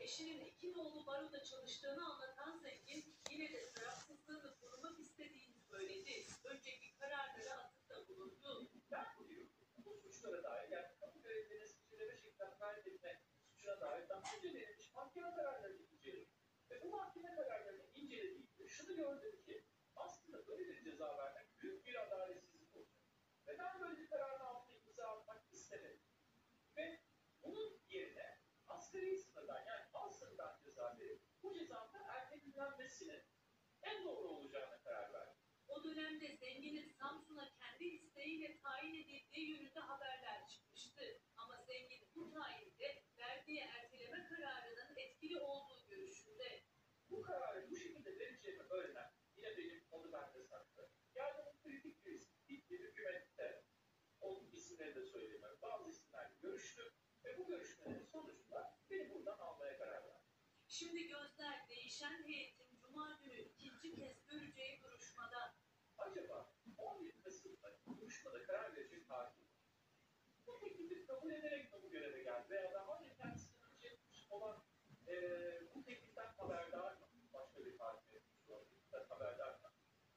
eşinin İkinoğlu Baro'da çalıştığını anlatan zengin, yine de tarafsızlığını korumak istediğini söyledi. Önceki kararları atıfta bulundu. Ben diyor, bu suçlara dair yani kamu görevlerine suçlama şekilden kaydetme suçuna dair daha önce verilmiş mahkeme kararlarını inceledim. Ve bu mahkeme kararlarını incelediğimde şunu gördüm ki aslında böyle bir ceza vermek büyük bir adaletsizlik olacak. Ve ben böyle bir kararın altına imza atmak istemedim. Ve bunun yerine asgari sınırdan yani alt sınırdan ceza verip bu cezanın da ertelenmesinin en doğru olacağına karar verdim. O dönemde zenginin Samsun'a kendi isteğiyle tayin edildiği yönünde haberler çıkmıştı. Ama zengin bu tayinde verdiği erteleme kararının etkili olduğu görüşünde. Bu kararı bu şekilde vereceğimi öğrenen yine benim onu bende saklı. Yani bu kritik bir isim. Bir hükümette onun isimleri de söyleyemem. Bazı isimlerle görüştüm ve bu görüşmelerin sonucunda beni buradan almaya karar verdim. Şimdi gözler değişen heyetin Cuma günü ikinci kez göreceği duruşmada. Acaba 11 Kasım'da duruşmada karar verecek hakim bu teklifi kabul ederek de bu göreve geldi veya daha önce kendisine yapmış olan bu tekliften haberdar mı? Başka bir hakim haberdar mı?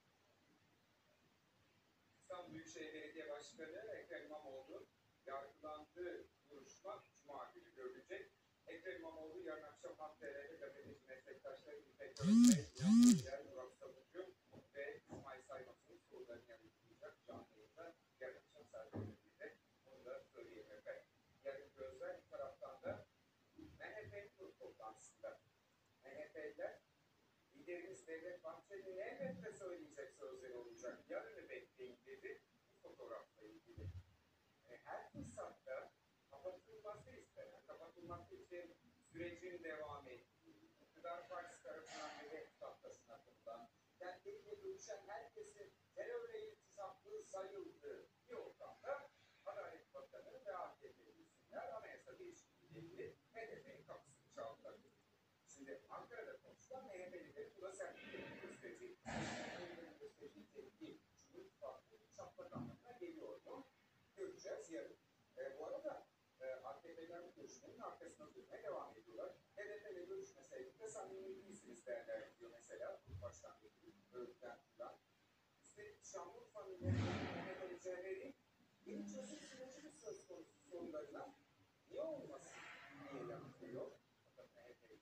İstanbul Büyükşehir Belediye Başkanı Ekrem İmamoğlu yargılandığı duruşma Cuma günü görülecek. Ekrem İmamoğlu yarın akşam Halk TV'de gazeteci meslektaşları İpek Özbey, İlhan Beyler, Murat Savucu ve İsmail Saymaz'ın sorularını yanıtlayacak canlı yayında. Yarın akşam saat 11'de onu da söyleyeyim efendim. Yarın gözler bir taraftan da MHP grup toplantısında. MHP'liler liderimiz Devlet Bahçeli'nin elbette söyleyecek sözleri olacak. Yarını bekleyin dedi bu fotoğrafla ilgili. Her fırsatta kapatılması istenen, kapatılması için sürecin devam ettiği, iktidar partisi tarafından hedef tahtasına konulan, kendiyle görüşen herkesin terörle iltisaklı sayıldığı bir ortamda Adalet Bakanı ve AKP'li isimler anayasa değişikliğiyle ilgili HDP'nin kapısını çaldılar. Şimdi Ankara'da konuşulan MHP'lilerin buna sertliklerini gösterecek. MHP'lilerin göstereceği tepki Cumhur İttifakı'nın çatlak anlamına geliyor mu? Göreceğiz yarın. Bu arada AKP'liler bu görüşmenin arkasında durmaya devam ediyorlar. HDP'yle görüşmeseydik de samimi değilsiniz derler diyor mesela. Başkan Vekili Öğretmen Turan. Üstelik Şanlıurfa'nın Mehmet Ali Cevher'i yeni çözüm süreci mi söz konusu sorularına niye olmasın diye yanıtlıyor. Fakat MHP'li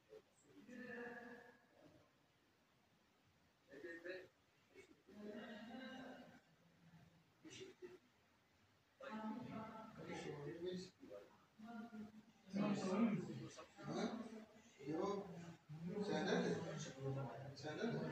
Yok. Sen nerede? Sen nerede?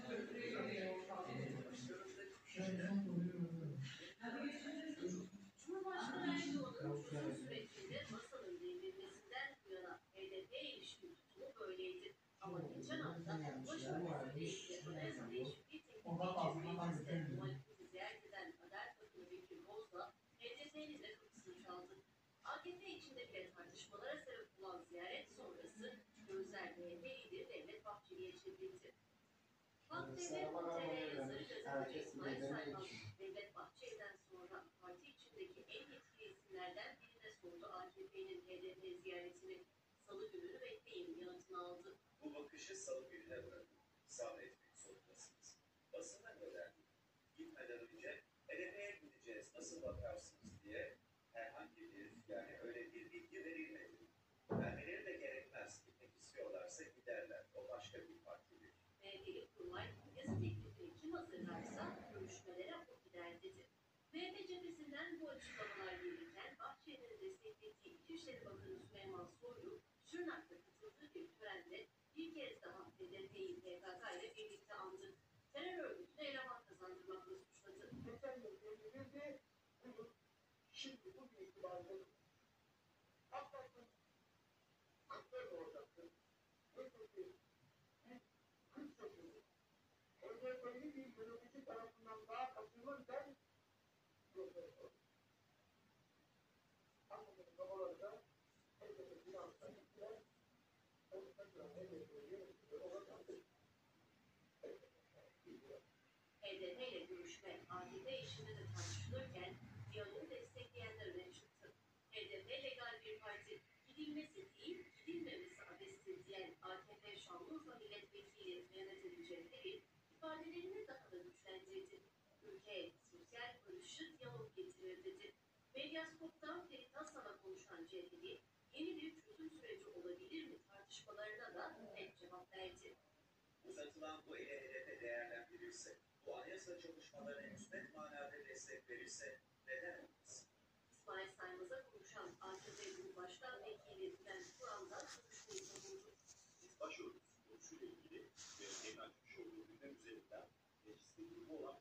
Cumhurbaşkanı Erdoğan'ın çözüm sürecinde masanın devrilmesinden bu yana HDP'ye ilişkin tutumu böyleydi. Ama geçen hafta başörtüsüyle ilgili anayasa değişikliği teklifi mecliste muhalefeti ziyaret eden Adalet Bakanı Bekir Bozdağ, HDP'nin de kapısını çaldı. AKP içinde bile tartışmalara sebep olan ziyaret sonrası gözler MHP lideri Devlet Bahçeli'ye çevrildi. Halk TV yazarı gazeteci İsmail Saymaz, Devlet Bahçeli'den sonra parti içindeki en etkili isimlerden birine sordu AKP'nin HDP ziyaretini. Salı gününü bekleyin yanıtını aldı. Bu bakışı salı gününe bırakın. Sabretmek zorundasınız. Basından öğrendik. Gitmeden önce HDP'ye gideceğiz nasıl bakarsınız diye herhangi bir yani öyle bir bilgi verilmedi. Vermeleri de gerekmez. Gitmek istiyorlarsa giderler. O başka bir partidir. MHP'li kurmay yasa teklifini kim hazırlarsa görüşmelere o gider dedi. MHP cephesinden bu açıklamalar gelirken Bahçeli'nin desteklediği İçişleri Bakanı Süleyman Soylu, Şırnak'ta katıldığı bir törende bir kez daha HDP'yi PKK ile birlikte andı. Terör örgütüne eleman kazandırmakla suçladı. Geçen yıl gönderildi, bugün, şimdi bugün itibariyle hakikaten haklar olacaktır. Öteki, kız çocuğu, özellikle bir yönetici tarafından daha kaçırılırken profesör. Anlamının babaları da herkese finansla gittiler. Onu tekrar HDP'ye yönetici olacaktır. HDP ile görüşme AKP işinde de tartışılırken diyaloğu destekleyenler öne çıktı. HDP legal bir parti, gidilmesi değil, gidilmemesi abestir diyen Medyaskop'tan Ferit Hasan'a konuşan CHP'li yeni bir çözüm süreci olabilir mi tartışmalarına da net cevap verdi. Uzatılan bu ele hedefe değerlendirilse, bu anayasa çalışmalarına müsbet manada destek verirse neden olmaz? İsmail Saymaz'a konuşan AKP Grup Başkan Vekili Bülent Kur'an'dan konuşmayı savundu. Biz başörtüsü konusuyla ilgili ve en açmış olduğu gündem üzerinden mecliste grubu olan